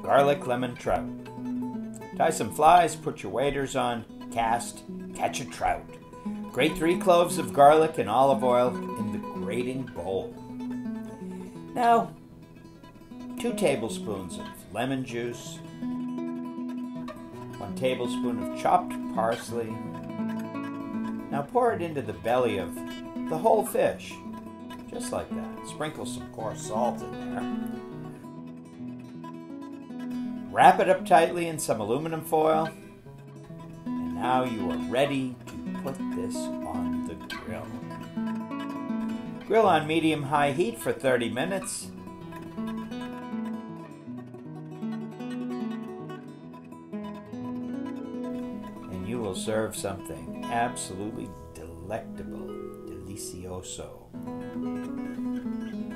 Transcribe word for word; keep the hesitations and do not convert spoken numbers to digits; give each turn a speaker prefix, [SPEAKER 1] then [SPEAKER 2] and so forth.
[SPEAKER 1] garlic lemon trout. Tie some flies, put your waders on, cast, catch a trout. Grate three cloves of garlic and olive oil in the grating bowl. Now, two tablespoons of lemon juice, one tablespoon of chopped parsley. Now pour it into the belly of the whole fish, just like that. Sprinkle some coarse salt in there. Wrap it up tightly in some aluminum foil. And now you are ready to put this on the grill. Grill on medium-high heat for thirty minutes. And you will serve something absolutely delectable, delicioso.